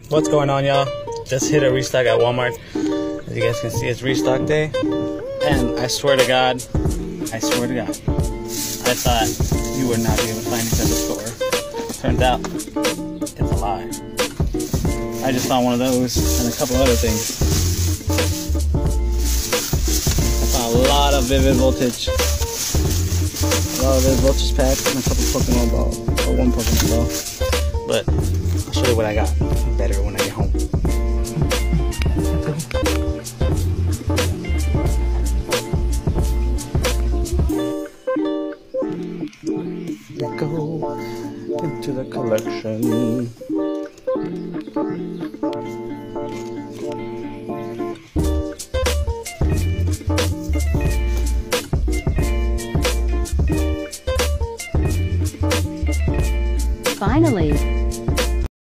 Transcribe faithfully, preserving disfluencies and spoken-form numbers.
What's going on, y'all? Just hit a restock at Walmart. As you guys can see, it's restock day. And I swear to God, I swear to God, I thought you would not be able to find these at the store. Turns out, it's a lie. I just found one of those and a couple other things. I found a lot of Vivid Voltage. A lot of Vivid Voltage packs and a couple Pokemon balls. Or one Pokemon ball. But I'll show you what I got better when I get home. Go into the collection. Finally,